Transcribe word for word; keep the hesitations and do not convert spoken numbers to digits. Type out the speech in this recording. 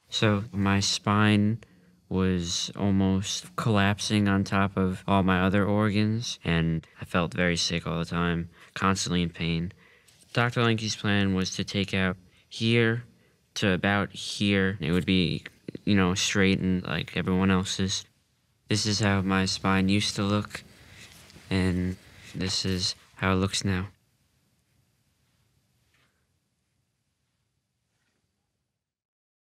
So my spine was almost collapsing on top of all my other organs, and I felt very sick all the time, constantly in pain. Doctor Lenke's plan was to take out here to about here. It would be, you know, straightened like everyone else's. This is how my spine used to look, and this is how it looks now.